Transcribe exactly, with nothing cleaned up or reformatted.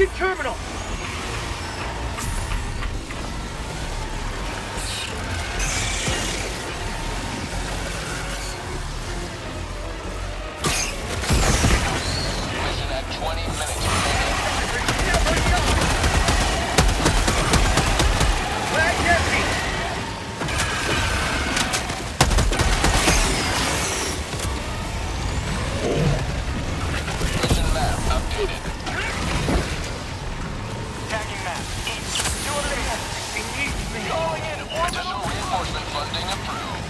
Engine terminal! Mission at twenty minutes. Flag empty! Mission map updated. Tagging map. East. Two eliminated. He needs me! Calling in orbital. Additional reinforcement funding approved.